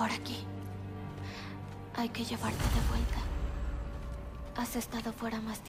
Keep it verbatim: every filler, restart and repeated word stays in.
por aquí. Hay que llevarte de vuelta. Has estado fuera más tiempo.